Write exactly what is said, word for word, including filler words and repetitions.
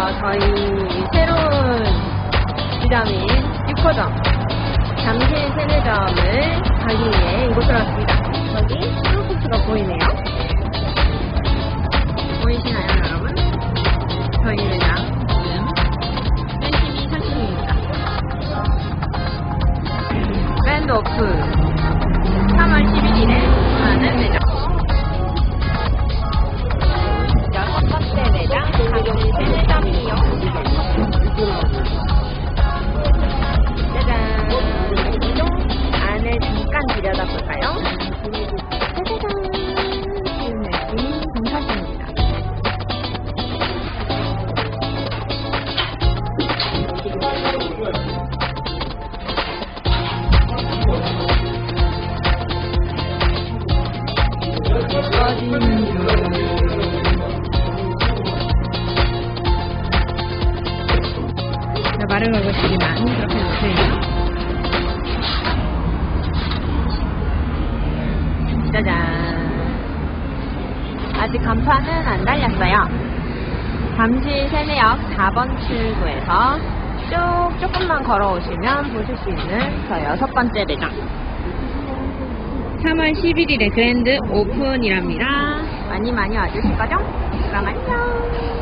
저희 새로운 지점인 육 호점 잠실 세내점을 가기 위해 이곳으로 왔습니다. 저기 프로코스가 보이네요. 보이시나요, 여러분? 저희 매장 지금 맨 티비 삼 층입니다. 그랜드 오픈 삼월 십일일에 오픈하는 매장. 여섯 번째 매장 잠실 세내점이요. 짜잔! 이동 안을 잠깐 들여다볼까요? 짜자잔! 지금 여기 동사입니다. 말을 걸고 있지만 그렇게 놓으세요. 짜잔! 아직 간판은 안 달렸어요. 잠실 세내역 사 번 출구에서 쭉 조금만 걸어오시면 보실 수 있는 저 여섯 번째 매장. 삼월 십일일에 그랜드 오픈이랍니다. 많이 많이 와주실 거죠? 그럼 안녕!